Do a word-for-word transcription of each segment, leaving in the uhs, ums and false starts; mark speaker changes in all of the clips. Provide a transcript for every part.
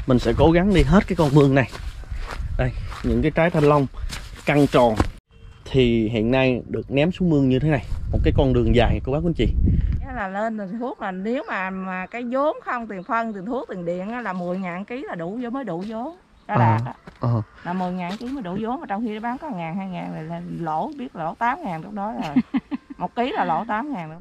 Speaker 1: mình sẽ cố gắng đi hết cái con mương này. Đây, những cái trái thanh long căng tròn thì hiện nay được ném xuống mương như thế này, một cái con đường dài cô bác quý anh chị.
Speaker 2: Cái là lên tiền thuốc là nếu mà mà cái vốn không, tiền phân, tiền thuốc, tiền điện là mười ngàn ký là đủ, mới đủ vốn. Đó là à, à. là mười ngàn ký mới đủ vốn, mà trong khi nó bán có ngàn, hai ngàn là lỗ, biết lỗ tám ngàn lúc đó rồi. Một ký là lỗ tám ngàn luôn.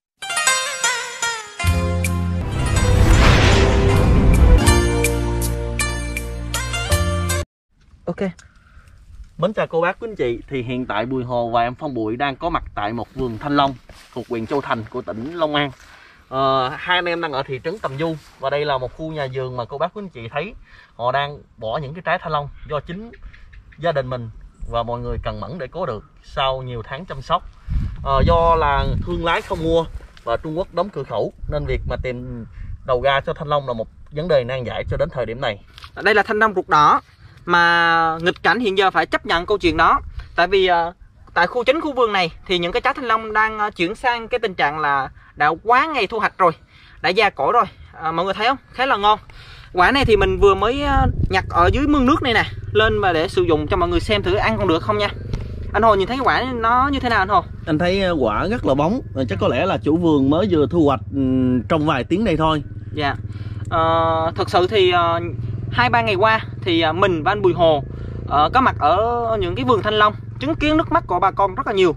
Speaker 1: Ok. Mến chào cô bác quý anh chị, thì hiện tại Bùi Hồ và em Phong Bụi đang có mặt tại một vườn thanh long thuộc huyện Châu Thành của tỉnh Long An. à, Hai anh em đang ở thị trấn Tầm Du, và đây là một khu nhà vườn mà cô bác quý anh chị thấy họ đang bỏ những cái trái thanh long do chính gia đình mình và mọi người cần mẫn để có được sau nhiều tháng chăm sóc. à, Do là thương lái không mua và Trung Quốc đóng cửa khẩu nên việc mà tìm đầu ra cho thanh long là một vấn đề nan giải cho đến thời điểm này.
Speaker 3: Đây là thanh long ruột đỏ mà nghịch cảnh hiện giờ phải chấp nhận câu chuyện đó. Tại vì uh, tại khu chính khu vườn này thì những cái trái thanh long đang uh, chuyển sang cái tình trạng là đã quá ngày thu hoạch rồi, đã già cỗi rồi. uh, Mọi người thấy không, khá là ngon. Quả này thì mình vừa mới uh, nhặt ở dưới mương nước này nè, lên và để sử dụng cho mọi người xem thử ăn còn được không nha. Anh Hồ nhìn thấy quả nó như thế nào anh Hồ?
Speaker 1: Anh thấy quả rất là bóng, chắc có lẽ là chủ vườn mới vừa thu hoạch trong vài tiếng đây thôi.
Speaker 3: Dạ. uh, Thực sự thì uh, hai ba ngày qua thì mình và anh Bùi Hồ uh, có mặt ở những cái vườn thanh long, chứng kiến nước mắt của bà con rất là nhiều.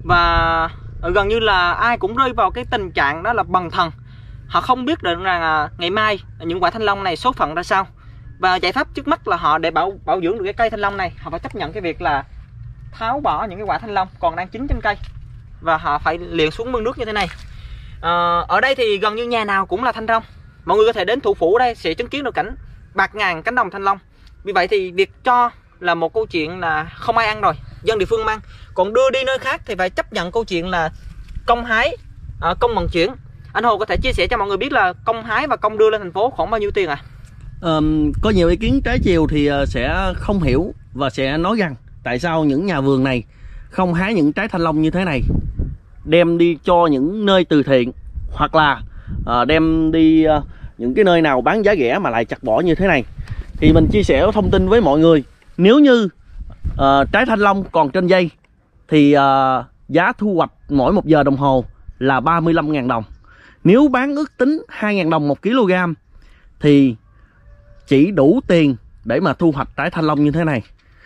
Speaker 3: Và gần như là ai cũng rơi vào cái tình trạng đó là bần thần. Họ không biết được rằng ngày mai những quả thanh long này số phận ra sao. Và giải pháp trước mắt là họ để bảo bảo dưỡng được cái cây thanh long này, họ phải chấp nhận cái việc là tháo bỏ những cái quả thanh long còn đang chín trên cây, và họ phải liền xuống mương nước như thế này. uh, Ở đây thì gần như nhà nào cũng là thanh long. Mọi người có thể đến thủ phủ ở đây sẽ chứng kiến được cảnh bạt ngàn cánh đồng thanh long. Vì vậy thì việc cho là một câu chuyện là không ai ăn rồi, dân địa phương mang. Còn đưa đi nơi khác thì phải chấp nhận câu chuyện là công hái, à, công vận chuyển. Anh Hồ có thể chia sẻ cho mọi người biết là công hái và công đưa lên thành phố khoảng bao nhiêu tiền à?
Speaker 1: Um, có nhiều ý kiến trái chiều thì sẽ không hiểu và sẽ nói rằng tại sao những nhà vườn này không hái những trái thanh long như thế này đem đi cho những nơi từ thiện, hoặc là uh, đem đi uh, những cái nơi nào bán giá rẻ mà lại chặt bỏ như thế này. Thì mình chia sẻ thông tin với mọi người, nếu như uh, trái thanh long còn trên dây thì uh, giá thu hoạch mỗi một giờ đồng hồ là ba mươi lăm ngàn đồng. Nếu bán ước tính hai ngàn đồng một kg thì chỉ đủ tiền để mà thu hoạch trái thanh long như thế này.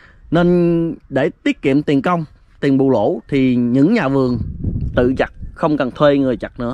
Speaker 1: Nên để tiết kiệm tiền công, tiền bù lỗ thì những nhà vườn tự chặt, không cần thuê người chặt nữa.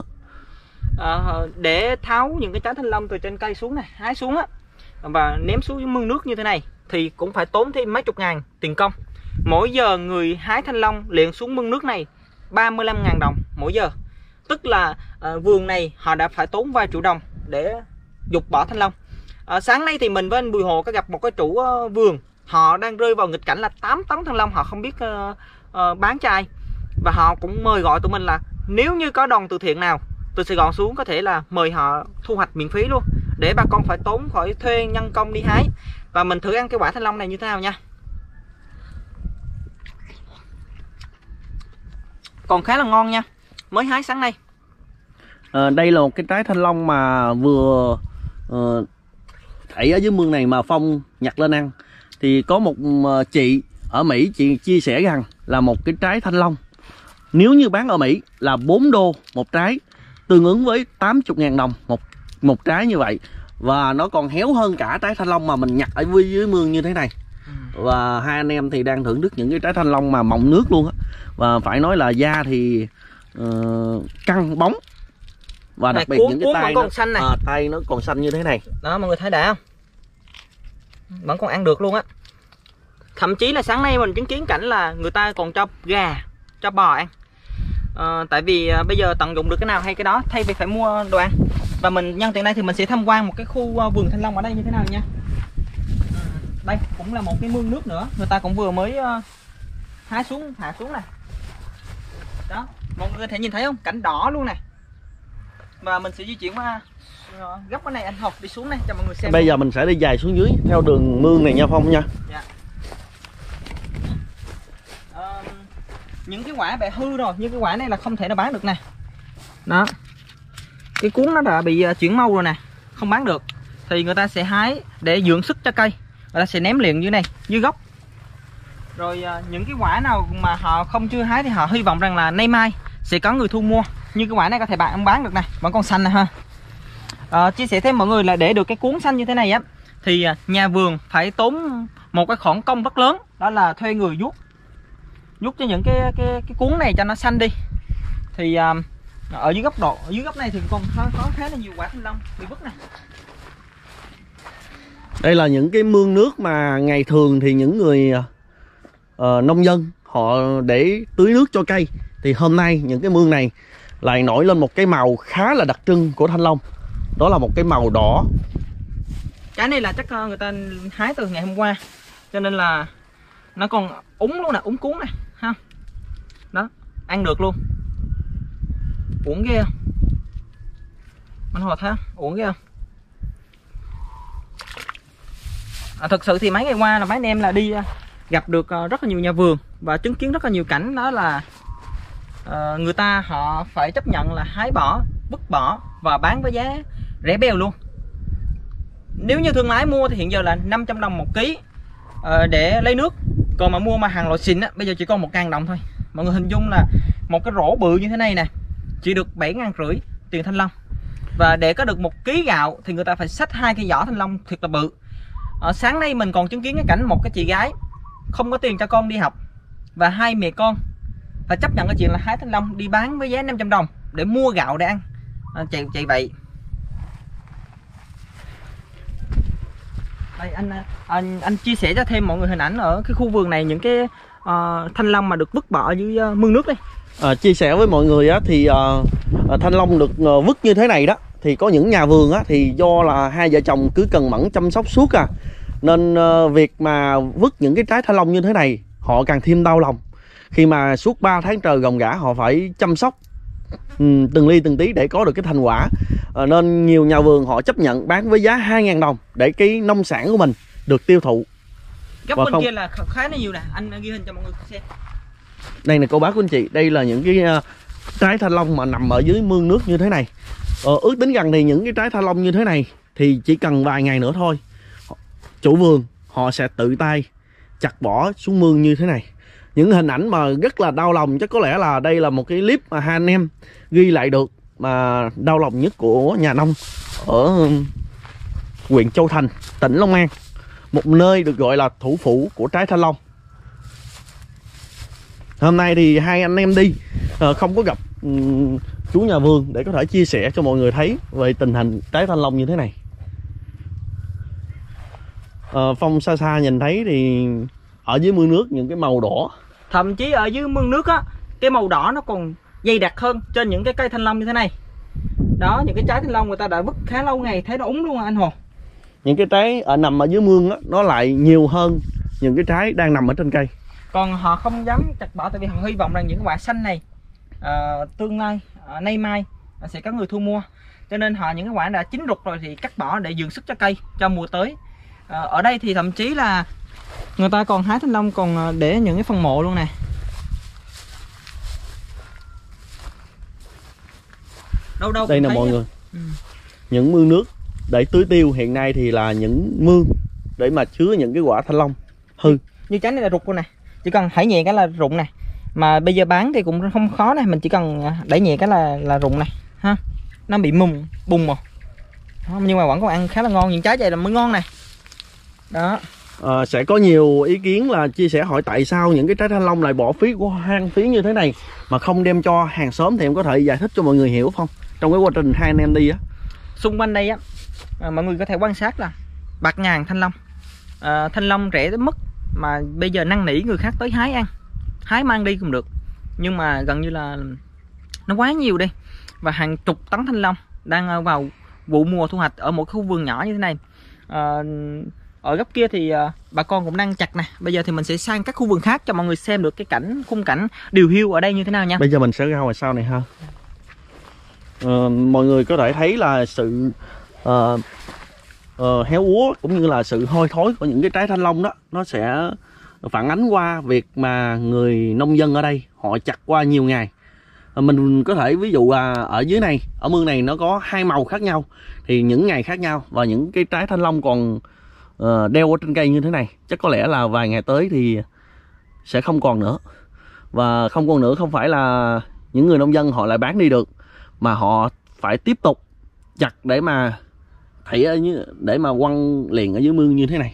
Speaker 3: À, để tháo những cái trái thanh long từ trên cây xuống này, hái xuống á, và ném xuống dưới mương nước như thế này thì cũng phải tốn thêm mấy chục ngàn tiền công. Mỗi giờ người hái thanh long liền xuống mương nước này ba mươi lăm ngàn đồng mỗi giờ. Tức là à, vườn này họ đã phải tốn vài triệu đồng để dục bỏ thanh long. à, Sáng nay thì mình với anh Bùi Hồ có gặp một cái chủ uh, vườn. Họ đang rơi vào nghịch cảnh là tám tấn thanh long, họ không biết uh, uh, bán cho ai. Và họ cũng mời gọi tụi mình là nếu như có đoàn từ thiện nào từ Sài Gòn xuống có thể là mời họ thu hoạch miễn phí luôn, để bà con phải tốn khỏi thuê nhân công đi hái. Và mình thử ăn cái quả thanh long này như thế nào nha. Còn khá là ngon nha, mới hái sáng nay.
Speaker 1: à, Đây là một cái trái thanh long mà vừa uh, thảy ở dưới mương này mà Phong nhặt lên ăn. Thì có một uh, chị ở Mỹ, chị chia sẻ rằng là một cái trái thanh long nếu như bán ở Mỹ là bốn đô một trái, tương ứng với tám mươi ngàn đồng một, một trái như vậy. Và nó còn héo hơn cả trái thanh long mà mình nhặt ở dưới mương như thế này. Và hai anh em thì đang thưởng thức những cái trái thanh long mà mọng nước luôn á. Và phải nói là da thì uh, căng bóng. Và đặc biệt
Speaker 3: cuốn,
Speaker 1: những cái tay nó,
Speaker 3: xanh này.
Speaker 1: À, tay nó còn xanh như thế này.
Speaker 3: Đó mọi người thấy đã không? Vẫn còn ăn được luôn á. Thậm chí là sáng nay mình chứng kiến cảnh là người ta còn cho gà, cho bò ăn. à, Tại vì à, bây giờ tận dụng được cái nào hay cái đó, thay vì phải mua đồ ăn. Và mình nhân tiện đây thì mình sẽ tham quan một cái khu uh, vườn thanh long ở đây như thế nào nha. à, Đây cũng là một cái mương nước nữa, người ta cũng vừa mới uh, hái xuống, hạ xuống này. Đó, mọi người có thể nhìn thấy không, cảnh đỏ luôn nè. Và mình sẽ di chuyển qua uh, góc cái này, anh Học đi xuống này cho mọi người xem.
Speaker 1: Bây giờ mình sẽ đi dài xuống dưới theo đường mương này nha Phong nha.
Speaker 3: Dạ. uh, Những cái quả bẹ hư rồi, nhưng cái quả này là không thể nào bán được nè. Đó, cái cuốn nó đã bị uh, chuyển màu rồi nè, không bán được. thì người ta sẽ hái để dưỡng sức cho cây, người ta sẽ ném liền dưới này, dưới gốc. Rồi à, những cái quả nào mà họ không chưa hái thì họ hy vọng rằng là nay mai sẽ có người thu mua. Như cái quả này có thể bạn bán được này, vẫn còn xanh này ha. À, chia sẻ thêm mọi người là để được cái cuống xanh như thế này á thì nhà vườn phải tốn một cái khoản công rất lớn, đó là thuê người vuốt vuốt cho những cái cái cái cuống này cho nó xanh đi. Thì à, ở dưới góc độ ở dưới góc này thì còn có, có khá là nhiều quả thanh long bị vứt này.
Speaker 1: Đây là những cái mương nước mà ngày thường thì những người uh, nông dân họ để tưới nước cho cây, thì hôm nay những cái mương này lại nổi lên một cái màu khá là đặc trưng của thanh long, đó là một cái màu đỏ.
Speaker 3: Cái này là chắc người ta hái từ ngày hôm qua, cho nên là nó còn úng luôn nè, úng cuốn này ha. Đó, ăn được luôn. Uống ghê không? Anh Hòa thấy không? Uống ghê không? À, thực sự thì mấy ngày qua là mấy anh em là đi gặp được rất là nhiều nhà vườn và chứng kiến rất là nhiều cảnh, đó là uh, người ta họ phải chấp nhận là hái bỏ, vứt bỏ và bán với giá rẻ bèo luôn. Nếu như thương lái mua thì hiện giờ là năm trăm đồng một ký uh, để lấy nước, còn mà mua mà hàng loại xịn á bây giờ chỉ còn một ngàn đồng thôi. Mọi người hình dung là một cái rổ bự như thế này nè chỉ được bảy ngàn rưỡi tiền thanh long, và để có được một ký gạo thì người ta phải xách hai cái giỏ thanh long thiệt là bự. Ở sáng nay mình còn chứng kiến cái cảnh một cái chị gái không có tiền cho con đi học và hai mẹ con phải chấp nhận cái chuyện là hái thanh long đi bán với giá năm trăm đồng để mua gạo để ăn. À, chạy chạy vậy. Đây, anh, anh anh chia sẻ cho thêm mọi người hình ảnh ở cái khu vườn này, những cái uh, thanh long mà được vứt bỏ dưới uh, mương nước đây.
Speaker 1: À, chia sẻ với mọi người á, thì uh, thanh long được uh, vứt như thế này đó, thì có những nhà vườn á, thì do là hai vợ chồng cứ cần mẫn chăm sóc suốt à, nên uh, việc mà vứt những cái trái thanh long như thế này họ càng thêm đau lòng, khi mà suốt ba tháng trời gồng gã họ phải chăm sóc um, từng ly từng tí để có được cái thành quả. uh, Nên nhiều nhà vườn họ chấp nhận bán với giá hai ngàn đồng để cái nông sản của mình được tiêu thụ.
Speaker 3: Góc bên không... kia là khá là nhiều nè, anh ghi hình cho mọi người xem.
Speaker 1: Đây nè cô bác của anh chị, đây là những cái uh, trái thanh long mà nằm ở dưới mương nước như thế này. ờ, Ước tính rằng thì những cái trái thanh long như thế này thì chỉ cần vài ngày nữa thôi, chủ vườn họ sẽ tự tay chặt bỏ xuống mương như thế này. Những hình ảnh mà rất là đau lòng, chắc có lẽ là đây là một cái clip mà hai anh em ghi lại được mà đau lòng nhất của nhà nông ở huyện Châu Thành, tỉnh Long An, một nơi được gọi là thủ phủ của trái thanh long. Hôm nay thì hai anh em đi không có gặp um, chú nhà vườn để có thể chia sẻ cho mọi người thấy về tình hình trái thanh long như thế này. à, Phong xa xa nhìn thấy thì ở dưới mương nước những cái màu đỏ,
Speaker 3: thậm chí ở dưới mương nước á, cái màu đỏ nó còn dày đặc hơn trên những cái cây thanh long như thế này. Đó, những cái trái thanh long người ta đã vứt khá lâu ngày, thấy nó úng luôn anh Hồ.
Speaker 1: Những cái trái ở nằm ở dưới mương á, nó lại nhiều hơn những cái trái đang nằm ở trên cây.
Speaker 3: Còn họ không dám chặt bỏ tại vì họ hy vọng rằng những quả xanh này uh, tương lai, uh, nay mai uh, sẽ có người thu mua. Cho nên họ những cái quả đã chín rục rồi thì cắt bỏ để dưỡng sức cho cây cho mùa tới. uh, Ở đây thì thậm chí là người ta còn hái thanh long còn để những cái phần mộ luôn nè. Đâu đâu
Speaker 1: đây nè mọi người. ừ. Những mương nước để tưới tiêu hiện nay thì là những mương để mà chứa những cái quả thanh long hư.
Speaker 3: Như trái này là rụng luôn nè, chỉ cần hãy nhẹ cái là rụng này. Mà bây giờ bán thì cũng không khó này, mình chỉ cần đẩy nhẹ cái là là rụng này ha. Nó bị mùng bùng mà, nhưng mà vẫn còn ăn khá là ngon. Những trái vậy là mới ngon này. Đó.
Speaker 1: À, sẽ có nhiều ý kiến là chia sẻ hỏi tại sao những cái trái thanh long lại bỏ phí của hoang phí như thế này mà không đem cho hàng xóm, thì em có thể giải thích cho mọi người hiểu không, trong cái quá trình hai anh em đi á.
Speaker 3: Xung quanh đây á, à, mọi người có thể quan sát là bạt ngàn thanh long. à, Thanh long rẻ đến mức mà bây giờ năn nỉ người khác tới hái ăn, hái mang đi cũng được, nhưng mà gần như là nó quá nhiều đi. Và hàng chục tấn thanh long đang vào vụ mùa thu hoạch ở một khu vườn nhỏ như thế này. à, Ở góc kia thì uh, bà con cũng đang chặt nè. Bây giờ thì mình sẽ sang các khu vườn khác cho mọi người xem được cái cảnh khung cảnh điều hiu ở đây như thế nào nha.
Speaker 1: Bây giờ mình sẽ ra ngoài sau này ha. uh, Mọi người có thể thấy là sự uh, uh, héo úa cũng như là sự hôi thối của những cái trái thanh long đó, nó sẽ phản ánh qua việc mà người nông dân ở đây họ chặt qua nhiều ngày. Mình có thể ví dụ là ở dưới này, ở mương này nó có hai màu khác nhau, thì những ngày khác nhau, và những cái trái thanh long còn uh, đeo ở trên cây như thế này chắc có lẽ là vài ngày tới thì sẽ không còn nữa. Và không còn nữa không phải là những người nông dân họ lại bán đi được, mà họ phải tiếp tục chặt để mà thảy ở như để mà quăng liền ở dưới mương như thế này.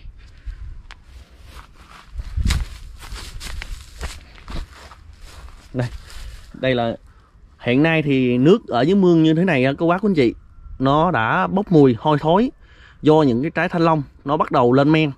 Speaker 1: Đây, đây là hiện nay thì nước ở dưới mương như thế này cô bác quý anh chị, nó đã bốc mùi hôi thối do những cái trái thanh long nó bắt đầu lên men.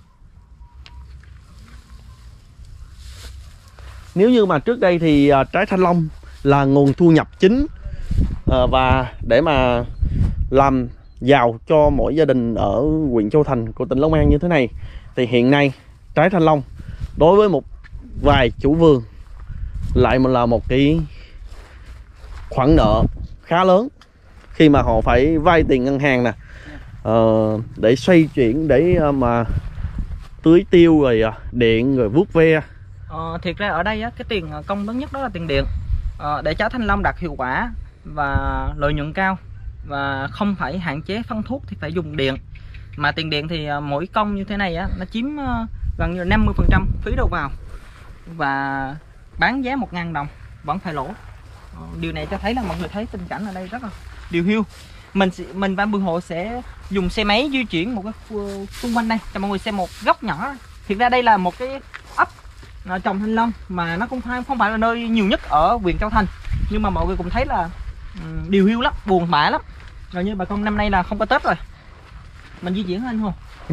Speaker 1: Nếu như mà trước đây thì trái thanh long là nguồn thu nhập chính và để mà làm giàu cho mỗi gia đình ở huyện Châu Thành của tỉnh Long An như thế này, thì hiện nay trái thanh long đối với một vài chủ vườn lại là một cái khoản nợ khá lớn, khi mà họ phải vay tiền ngân hàng nè, uh, để xoay chuyển, để uh, mà tưới tiêu rồi uh, điện rồi vuốt ve.
Speaker 3: Ờ, thiệt ra ở đây á, cái tiền công lớn nhất đó là tiền điện. Ờ, để trái thanh long đạt hiệu quả và lợi nhuận cao và không phải hạn chế phân thuốc thì phải dùng điện. Mà tiền điện thì uh, mỗi công như thế này á, nó chiếm uh, gần như năm mươi phần trăm phí đầu vào, và bán giá một ngàn đồng vẫn phải lỗ. Ờ, điều này cho thấy là mọi người thấy tình cảnh ở đây rất là điều hiu. Mình mình Ban Bùi Hộ sẽ dùng xe máy di chuyển một cái xung quanh đây cho mọi người xem một góc nhỏ. Thiệt ra đây là một cái ấp trồng thanh long mà nó không phải không phải là nơi nhiều nhất ở huyện Châu Thành, nhưng mà mọi người cũng thấy là um, điều hiu lắm, buồn bã lắm. Rồi như bà con năm nay là không có Tết rồi, mình di chuyển lên không? Ừ.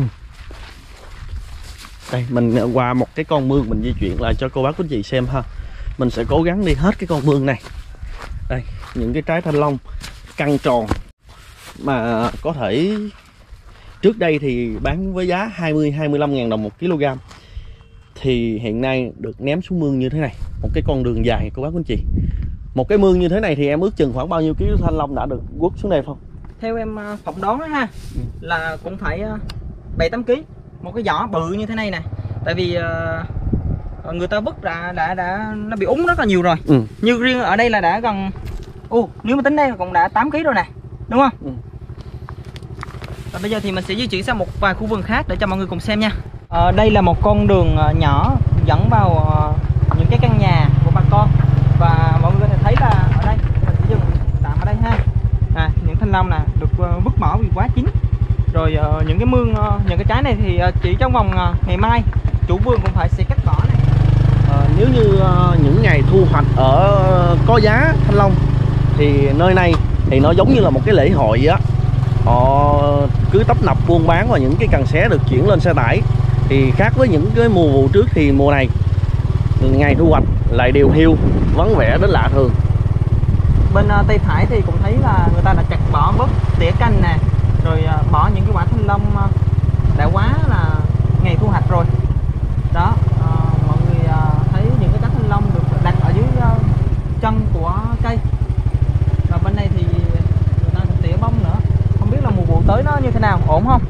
Speaker 1: Đây mình qua một cái con mương mình di chuyển lại cho cô bác quý anh chị xem ha. Mình sẽ cố gắng đi hết cái con mương này. Đây, những cái trái thanh long căng tròn mà có thể trước đây thì bán với giá hai mươi hai mươi lăm ngàn đồng một kg, thì hiện nay được ném xuống mương như thế này, một cái con đường dài cô bác quý anh chị. Một cái mương như thế này thì em ước chừng khoảng bao nhiêu ký thanh long đã được quất xuống đây không?
Speaker 3: Theo em phỏng đoán đó ha, ừ. là cũng phải bảy tám ký, một cái giỏ bự như thế này nè. Tại vì uh, người ta vứt ra đã đã nó bị úng rất là nhiều rồi. Ừ. Như riêng ở đây là đã gần, ô nếu mà tính đây cũng đã tám ký rồi nè, đúng không? Ừ. Và bây giờ thì mình sẽ di chuyển sang một vài khu vườn khác để cho mọi người cùng xem nha. À, đây là một con đường nhỏ dẫn vào uh, những cái căn nhà của bà con, và mọi người có thể thấy là ở đây mình sẽ dừng tạm ở đây ha. À, những thanh long nè được uh, vứt bỏ vì quá chín rồi. Uh, những cái mương uh, những cái trái này thì uh, chỉ trong vòng uh, ngày mai chủ vườn cũng phải sẽ cắt bỏ này.
Speaker 1: À, nếu như uh, những ngày thu hoạch ở uh, có giá thanh long thì nơi này thì nó giống như là một cái lễ hội vậy á, họ cứ tấp nập buôn bán và những cái cần xé được chuyển lên xe tải. Thì khác với những cái mùa vụ trước thì mùa này ngày thu hoạch lại điều hiu, vắng vẻ đến lạ thường.
Speaker 3: Bên uh, tay phải thì cũng thấy là người ta đã chặt bỏ bớt tỉa cành nè, rồi uh, bỏ những cái quả thanh long uh, đã quá là ngày thu hoạch rồi. Đó, uh, mọi người uh, thấy những cái trái thanh long được đặt ở dưới uh, chân của cây. Và bên này thì người ta cũng tỉa bông nữa. Không biết là mùa vụ tới nó như thế nào, ổn không?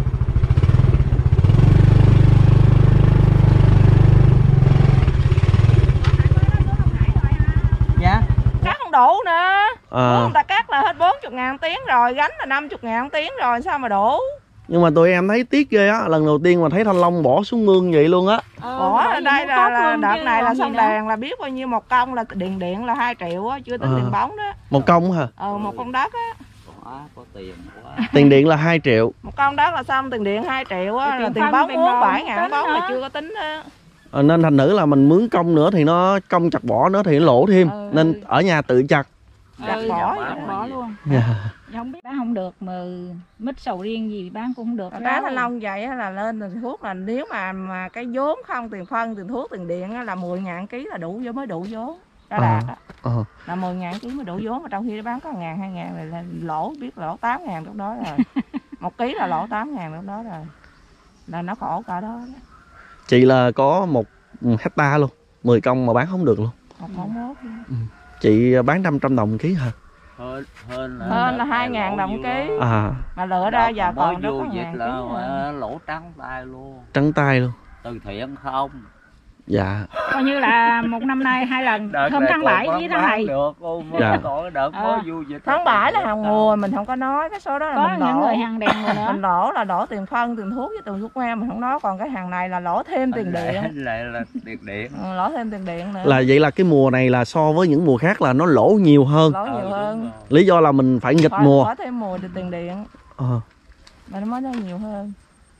Speaker 3: Dạ.
Speaker 2: Cắt không đủ nữa.
Speaker 1: À.
Speaker 2: Người ta cắt là hết bốn mươi ngàn tiếng rồi, gánh là năm mươi ngàn tiếng rồi, sao mà đủ?
Speaker 1: Nhưng mà tụi em thấy tiếc ghê á, lần đầu tiên mà thấy thanh long bỏ xuống mương vậy luôn á.
Speaker 2: Ờ, bỏ ở đây là, là đợt này là xong đèn là biết bao nhiêu một công, là điện điện là hai triệu á, chưa tính à. Tiền bóng đó.
Speaker 1: Một công hả?
Speaker 2: Ờ, một con đất á.
Speaker 3: Có tiền quá.
Speaker 1: Tiền điện là hai triệu.
Speaker 2: Một con đất là xong tiền điện hai triệu á, rồi tiền bóng bốn bảy ngàn bóng là chưa có tính á.
Speaker 1: Ờ, nên thành nữ là mình mướn công nữa thì nó công chặt bỏ nữa thì nó lỗ thêm. Ừ. Nên ở nhà tự chặt.
Speaker 4: Chặt ừ, bỏ, chặt bỏ luôn. Yeah. Không biết bán không được mà mít sầu riêng gì bán cũng không được.
Speaker 2: Trái thanh long vậy là lên tiền thuốc, là nếu mà mà cái vốn không, tiền phân, tiền thuốc, tiền điện là mười ngàn ký là đủ, mới đủ vốn. Đó đạt á. Ờ. Là mười ngàn ký mới đủ vốn, mà trong khi bán có ngàn, hai ngàn là lỗ, biết lỗ tám ngàn lúc đó rồi. Một ký là lỗ tám ngàn lúc đó rồi. Là nó khổ cả đó.
Speaker 1: Chị là có một hecta luôn, mười công mà bán không được luôn.
Speaker 2: Một không mốt.
Speaker 1: Ừ. Chị bán năm trăm đồng ký hả?
Speaker 2: Hơn, hơn, hơn là hai ngàn đồng ký.
Speaker 1: À.
Speaker 2: Mà lựa ra giờ còn đó có ngàn
Speaker 5: là lỗ trắng tay luôn.
Speaker 1: Trắng tay luôn.
Speaker 5: Từ thiện không.
Speaker 1: Dạ.
Speaker 4: Coi như là một năm nay hai lần, hôm tháng bảy với tháng này.
Speaker 1: Dạ.
Speaker 4: Ờ.
Speaker 2: Tháng bảy là hàng mùa mình không có nói, cái số đó là
Speaker 4: Có
Speaker 2: mình
Speaker 4: những
Speaker 2: lỗ.
Speaker 4: người hàng đèn rồi nữa.
Speaker 2: Mình lỗ là lỗ tiền phân, tiền thuốc với tiền thuốc men mình không nói, còn cái hàng này là lỗ thêm tiền điện.
Speaker 5: Lại là tiền điện.
Speaker 2: Ừ, lỗ thêm tiền điện nữa.
Speaker 1: Là vậy là cái mùa này là so với những mùa khác là nó lỗ nhiều hơn.
Speaker 2: Lỗ nhiều hơn.
Speaker 1: Lý do là mình phải nghịch
Speaker 2: Phải,
Speaker 1: mùa.
Speaker 2: có thêm mùa thì tiền điện.
Speaker 1: Ờ.
Speaker 2: Mà nó mới nó nhiều hơn.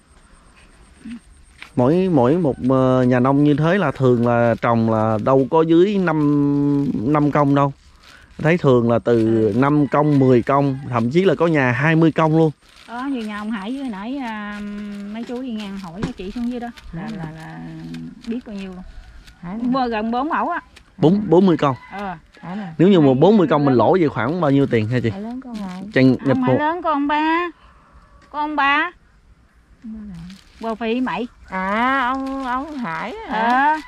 Speaker 1: Mỗi mỗi một nhà nông như thế là thường là trồng là đâu có dưới năm năm công đâu. Thấy thường là từ năm công, mười công, thậm chí là có nhà hai mươi công luôn.
Speaker 4: Đó, như nhà ông Hải với nãy à, mấy chú đi ngang hỏi chị xuống dưới đó là là, là biết bao nhiêu luôn. Mua gần bốn mẫu á.
Speaker 1: Bốn bốn mươi công.
Speaker 4: Ờ.
Speaker 1: Nếu như mà bốn mươi công mình lỗ về khoảng bao nhiêu tiền hả chị?
Speaker 2: Lớn con này.
Speaker 1: Chừng nhập
Speaker 4: Ông Hải lớn con ba. Con ba. Bò phì mày.
Speaker 2: À ông ông Hải hả?
Speaker 4: Ờ.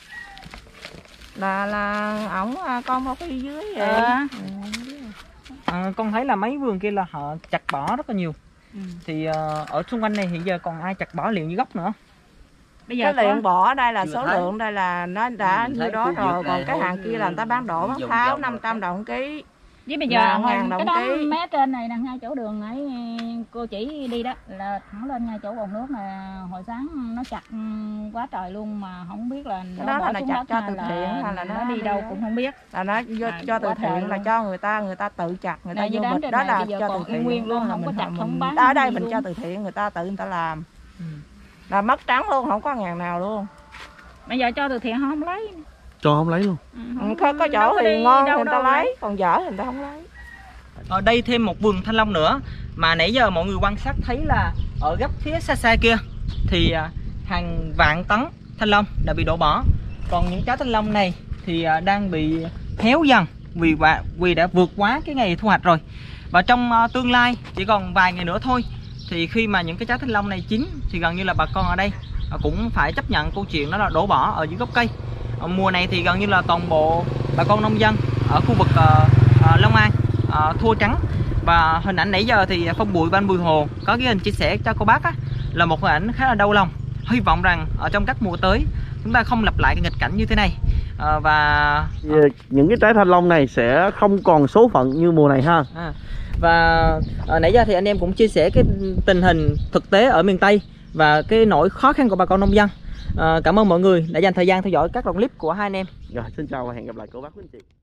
Speaker 2: Là là ổng con bao phi dưới vậy.
Speaker 4: Ờ.
Speaker 3: À, con thấy là mấy vườn kia là họ chặt bỏ rất là nhiều.
Speaker 4: Ừ.
Speaker 3: Thì uh, ở xung quanh này hiện giờ còn ai chặt bỏ liệu như gốc nữa.
Speaker 4: Bây giờ
Speaker 2: Cái
Speaker 4: có...
Speaker 2: lượng bỏ ở đây là
Speaker 5: Chưa
Speaker 2: số
Speaker 5: thấy.
Speaker 2: lượng đây là nó đã như đó rồi, còn cái hàng kia là người ta bán đổ bán tháo năm trăm đồng ký.
Speaker 4: Với bây giờ
Speaker 2: Là
Speaker 4: hồi,
Speaker 2: ngàn đồng
Speaker 4: cái đó
Speaker 2: ký.
Speaker 4: mé trên này là ngay chỗ đường ấy cô chỉ đi đó là thẳng lên ngay chỗ bồn nước là hồi sáng nó chặt quá trời luôn mà không biết là
Speaker 2: Cái
Speaker 4: nó
Speaker 2: đó
Speaker 4: bỏ
Speaker 2: là
Speaker 4: xuống
Speaker 2: chặt
Speaker 4: đất
Speaker 2: cho
Speaker 4: hay
Speaker 2: từ thiện hay là
Speaker 4: nó
Speaker 2: nó
Speaker 4: đi
Speaker 2: đi
Speaker 4: đâu
Speaker 2: đó.
Speaker 4: cũng không biết.
Speaker 2: Là nó do,
Speaker 4: À,
Speaker 2: cho từ
Speaker 4: quá trời
Speaker 2: thiện là
Speaker 4: luôn.
Speaker 2: cho người ta người ta tự chặt, người ta
Speaker 4: Này, như
Speaker 2: vô
Speaker 4: đám
Speaker 2: bịch
Speaker 4: trên
Speaker 2: đó
Speaker 4: này
Speaker 2: là
Speaker 4: bây giờ
Speaker 2: cho
Speaker 4: còn
Speaker 2: từ
Speaker 4: y
Speaker 2: thiện
Speaker 4: nguyên luôn,
Speaker 2: là
Speaker 4: không
Speaker 2: mình
Speaker 4: có chặt,
Speaker 2: mình-
Speaker 4: không bán
Speaker 2: ở đây
Speaker 4: gì
Speaker 2: mình
Speaker 4: luôn.
Speaker 2: cho từ thiện người ta tự người ta làm.
Speaker 3: Ừ.
Speaker 2: Là mất trắng luôn, không có ngàn nào luôn.
Speaker 4: Bây giờ cho từ thiện không lấy.
Speaker 1: cho không lấy luôn.
Speaker 4: Ừ,
Speaker 2: Ừ, có, có
Speaker 4: đâu
Speaker 2: chỗ thì
Speaker 4: đi
Speaker 2: ngon thì
Speaker 4: đâu
Speaker 2: người ta
Speaker 4: đâu
Speaker 2: lấy, còn dở thì người ta không lấy.
Speaker 3: Ở đây thêm một vườn thanh long nữa mà nãy giờ mọi người quan sát thấy là ở góc phía xa xa kia thì à, hàng vạn tấn thanh long đã bị đổ bỏ. Còn những trái thanh long này thì à, đang bị héo dần vì và vì đã vượt quá cái ngày thu hoạch rồi. Và trong à, tương lai chỉ còn vài ngày nữa thôi thì khi mà những cái trái thanh long này chín thì gần như là bà con ở đây à, cũng phải chấp nhận câu chuyện đó là đổ bỏ ở dưới gốc cây. À, mùa này thì gần như là toàn bộ bà con nông dân ở khu vực à, à, Long An à, thua trắng. Và hình ảnh nãy giờ thì Phong Bụi và anh Bùi Hồ có cái hình chia sẻ cho cô bác á, là một hình ảnh khá là đau lòng. Hy vọng rằng ở trong các mùa tới chúng ta không lặp lại cái nghịch cảnh như thế này. à, và
Speaker 1: Những cái trái thanh long này sẽ không còn số phận như mùa này ha.
Speaker 3: à, và à, nãy giờ thì anh em cũng chia sẻ cái tình hình thực tế ở miền Tây và cái nỗi khó khăn của bà con nông dân. à, Cảm ơn mọi người đã dành thời gian theo dõi các đoạn clip của hai anh em.
Speaker 1: Rồi xin chào và hẹn gặp lại cô bác quý anh chị.